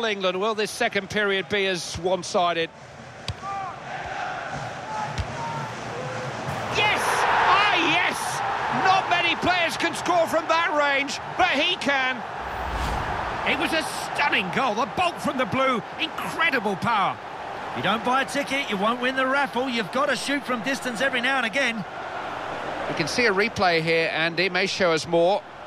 England. Will this second period be as one-sided? Yes! Ah, yes! Not many players can score from that range, but he can. It was a stunning goal, the bolt from the blue, incredible power. You don't buy a ticket, you won't win the raffle. You've got to shoot from distance every now and again. We can see a replay here, and it may show us more.